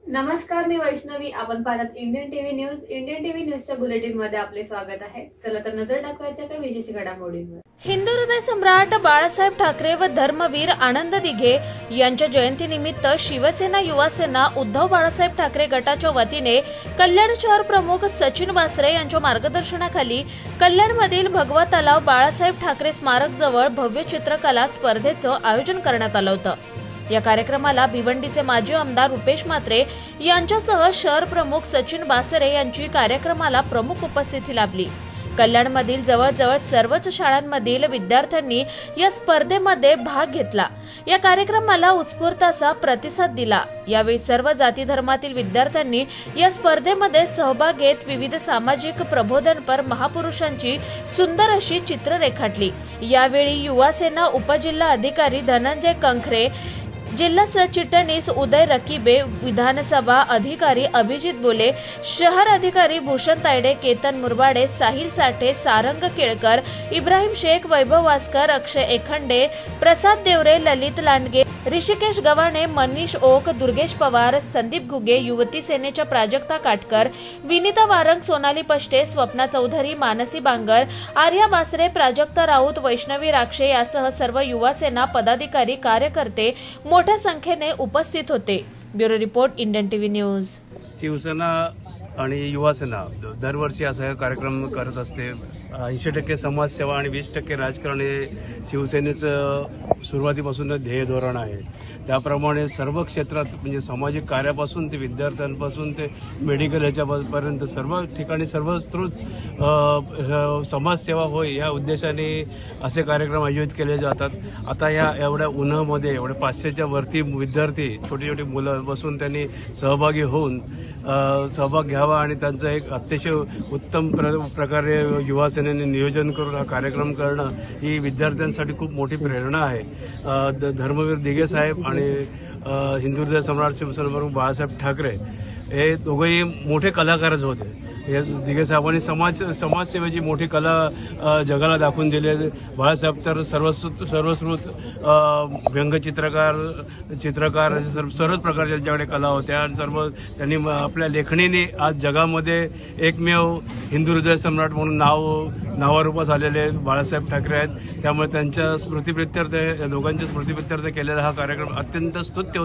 नमस्कार, मी वैष्णवी. आपण पाहत Indian TV news. Indian TV न्यूजच्या बुलेटिन मध्ये आपले स्वागत आहे. चला तर नजर टाकूयाच्या काही विशेष घडामोडींवर. हिंदू हृदय सम्राट बाळासाहेब ठाकरे व धर्मवीर आनंद दिघे यांच्या जयंतीनिमित्त शिवसेना युवासेना उद्धव बाळासाहेब ठाकरे गटाच्या वतीने कल्याण शहर प्रमुख सचिन बासरे यांच्या मार्गदर्शनाखाली कल्याणमधील भगवा तलाव बाळासाहेब ठाकरे स्मारक जवळ भव्य चित्रकला स्पर्धेचं आयोजन करण्यात आलं होतं. या कार्यक्रमाला भिवंडीचे माजी आमदार रुपेश म्हात्रे यांच्यासह शहर प्रमुख सचिन बासरे यांची कार्यक्रमाला प्रमुख उपस्थिती लाभली. कल्याणमधील जवळजवळ सर्वच शाळांमधील विद्यार्थ्यांनी या स्पर्धेमध्ये भाग घेतला. या कार्यक्रमाला उत्स्फूर्त असा प्रतिसाद दिला. यावेळी सर्व जाती धर्मातील विद्यार्थ्यांनी या स्पर्धेमध्ये सहभाग घेत विविध सामाजिक प्रबोधनपर महापुरुषांची सुंदर अशी चित्र रेखाटली. यावेळी युवासेना उपजिल्हा अधिकारी धनंजय कंखरे, जिल्हा सरचिटणीस उदय रकीबे, विधानसभा अधिकारी अभिजित बोले, शहर अधिकारी भूषण तायडे, केतन मुरबाडे, साहिल साठे, सारंग केळकर, इब्राहिम शेख, वैभव वास्कर, अक्षय एखंडे, प्रसाद देवरे, ललित लांडगे, ऋषिकेश गव्हाणे, मनीष ओक, दुर्गेश पवार, संदीप घुगे, युवती सेनेच्या प्राजक्ता काटकर, विनीता वारंग, सोनाली पष्टे, स्वप्ना चौधरी, मानसी बांगर, आर्या बासरे, प्राजक्ता राऊत, वैष्णवी राक्षे यासह सर्व युवासेना पदाधिकारी कार्यकर्ते मोठ्या संख्येने उपस्थित होते. Bureau report, Indian TV news. Shiv Sena आणि युवासेना दरवर्षी असा कार्यक्रम करत असते. 80% समाजसेवा आणि 20% राजकारण हे शिवसेनेचं सुरुवातीपासून ध्येय धोरण आहे. त्याप्रमाणे सर्व क्षेत्रात म्हणजे सामाजिक कार्यापासून ते विद्यार्थ्यांपासून ते मेडिकल ह्याच्यापर्यंत सर्व ठिकाणी सर्वस्कृत समाजसेवा होय या उद्देशाने असे कार्यक्रम आयोजित केले जातात. आता या एवढ्या उन्हामध्ये एवढ्या 500च्या वरती विद्यार्थी छोटी छोटी मुलं बसून त्यांनी सहभागी होऊन सहभाग घ्यावा आणि त्यांचं एक अतिशय उत्तम प्रकारे युवासेनेने नियोजन करून हा कार्यक्रम करणं ही विद्यार्थ्यांसाठी खूप मोठी प्रेरणा आहे. धर्मवीर दिघे साहेब आणि हिंदू हृदय सम्राट शिवसेना प्रमुख बाळासाहेब ठाकरे हे दोघेही मोठे कलाकारच होते. हे दिघे साहेबांनी समाजसेवेची मोठी कला जगाला दाखवून दिली. बाळासाहेब तर सर्वश्रुत व्यंगचित्रकार सर्वच प्रकारच्या ज्यांच्याकडे कला होत्या. सर्व त्यांनी आपल्या लेखणीने आज जगामध्ये एकमेव हिंदू हृदय सम्राट म्हणून नावारूपास आलेले बाळासाहेब ठाकरे आहेत. त्यामुळे त्यांच्या स्मृतिप्रित्यर्थ या दोघांच्या स्मृतिप्रित्यर्थ केलेला हा कार्यक्रम अत्यंत स्तुत्य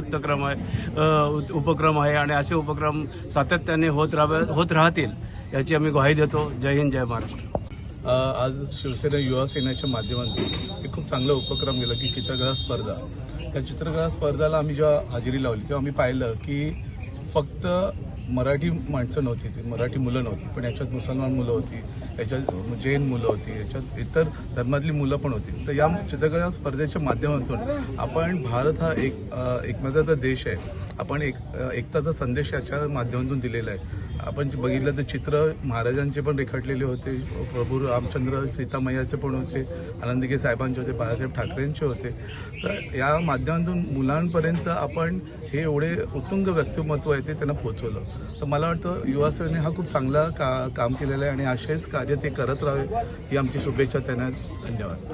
उपक्रम आहे आणि असे उपक्रम सातत्याने होत राहतील याची आम्ही ग्वाही देतो. जय हिंद, जय महाराष्ट्र. आज शिवसेना युवा सेनेच्या माध्यमातून एक खूप चांगला उपक्रम गेला की चित्रकला स्पर्धा. त्या चित्रकला स्पर्धाला आम्ही जेव्हा हजेरी लावली तेव्हा आम्ही पाहिलं की फक्त मराठी माणसं नव्हती, ती मराठी मुलं नव्हती, पण याच्यात मुसलमान मुलं होती, याच्यात जैन मुलं होती, याच्यात इतर धर्मातली मुलं पण होती. तर या चित्रकला स्पर्धेच्या माध्यमातून आपण भारत हा एकमेकाचा देश आहे, आपण एकताचा संदेश याच्या माध्यमातून दिलेला आहे. आपण बघितलं तर चित्र महाराजांचे पण रेखाटलेले होते, प्रभू रामचंद्र सीतामय्याचे पण होते, आनंदगे साहेबांचे होते, बाळासाहेब ठाकरेंचे होते. तर या माध्यमातून मुलांपर्यंत आपण हे एवढे उत्तुंग व्यक्तिमत्व आहे ते त्यांना पोहोचवलं. तर मला वाटतं युवासेनेने हा खूप चांगला काम केलेलं आहे आणि असेच कार्य ते करत राहावे ही आमची शुभेच्छा त्यांना. धन्यवाद.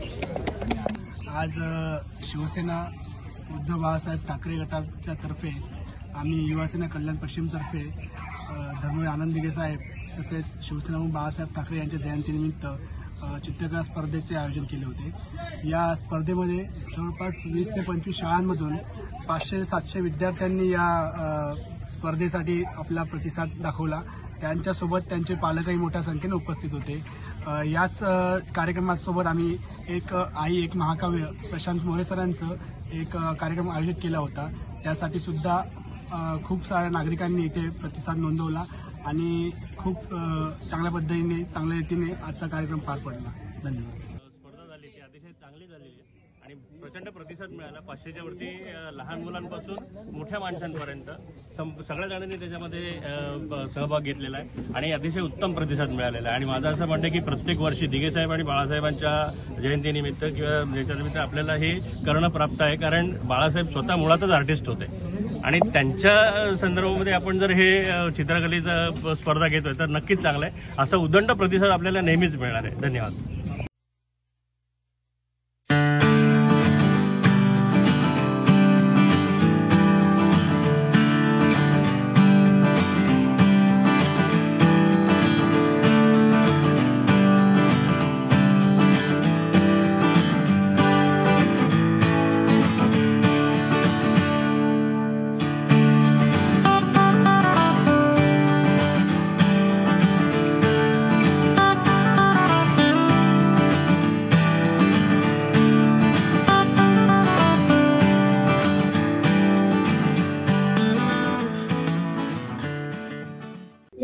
आज शिवसेना उद्धव बाळासाहेब ठाकरे गटाच्या तर्फे आम्ही युवासेना कल्याण पश्चिमतर्फे धर्मवीर आनंद दिघे साहेब तसेच शिवसेना बाळासाहेब ठाकरे यांच्या जयंतीनिमित्त चित्रकला स्पर्धेचे आयोजन केले होते. या स्पर्धेमध्ये जवळपास 20 ते 25 शाळांमधून 500-700 विद्यार्थ्यांनी या स्पर्धेसाठी आपला प्रतिसाद दाखवला. त्यांच्यासोबत त्यांचे पालकही मोठ्या संख्येने उपस्थित होते. याच कार्यक्रमासोबत आम्ही एक महाकाव्य प्रशांत मोरे सरांचं एक कार्यक्रम आयोजित केला होता. त्यासाठी सुद्धा खूप साऱ्या नागरिकांनी इथे प्रतिसाद नोंदवला आणि खूप चांगल्या पद्धतीने चांगल्या रीतीने आजचा कार्यक्रम पार पडला. धन्यवाद. स्पर्धा झाली ती अतिशय चांगली झालेली आणि प्रचंड प्रतिसाद मिळाला. 500च्या वरती लहान मुलांपासून मोठ्या माणसांपर्यंत सगळ्या जणांनी त्याच्यामध्ये सहभाग घेतलेला आहे आणि अतिशय उत्तम प्रतिसाद मिळालेला आहे. आणि माझं असं म्हणणं की प्रत्येक वर्षी दिघे साहेब आणि बाळासाहेबांच्या जयंतीनिमित्त किंवा याच्यानिमित्त आपल्याला हे करणं प्राप्त आहे. कारण बाळासाहेब स्वतः मुळातच आर्टिस्ट होते आणि त्यांच्या संदर्भामध्ये आपण जर हे चित्रकलेचा स्पर्धा घेतोय तर नक्कीच चांगलं आहे. असा उदंड प्रतिसाद आपल्याला नेहमीच मिळणार आहे. धन्यवाद.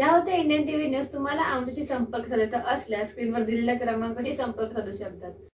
या होत्या इंडियन टीव्ही न्यूज. तुम्हाला आमच्याशी संपर्क साधायचा असल्यास स्क्रीनवर दिलेल्या क्रमांकाशी संपर्क साधू शकतात.